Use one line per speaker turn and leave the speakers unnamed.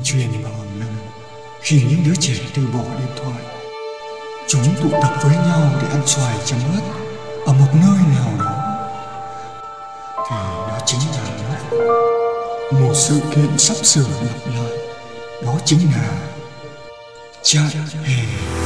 truyền vào hàng năm khi những đứa trẻ từ bỏ điện thoại. Chúng tụ tập với nhau để ăn xoài chấm ớt ở một nơi nào đó. Thì đó chính là lúc một sự kiện sắp sửa lặp lại. Đó chính là Trại hè.